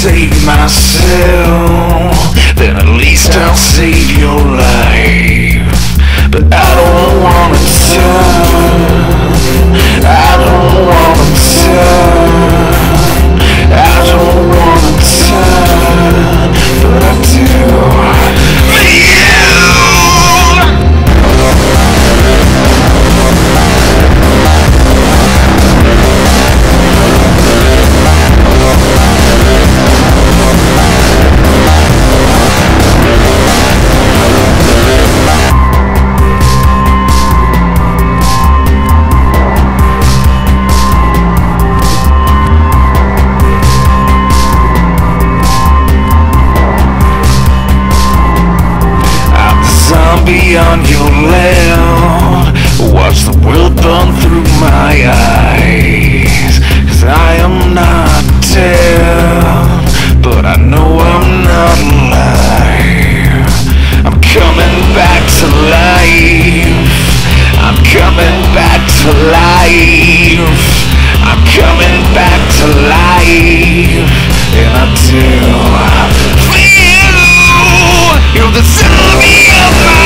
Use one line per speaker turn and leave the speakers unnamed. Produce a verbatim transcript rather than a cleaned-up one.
save myself, then at least I'll save your life. But I don't wanna turn, I don't wanna turn, I don't wanna turn, but I do. On your land, watch the world burn through my eyes. Cause I am not dead, but I know I'm not alive. I'm coming back to life, I'm coming back to life, I'm coming back to life, and I do. For you, you're the zombie of my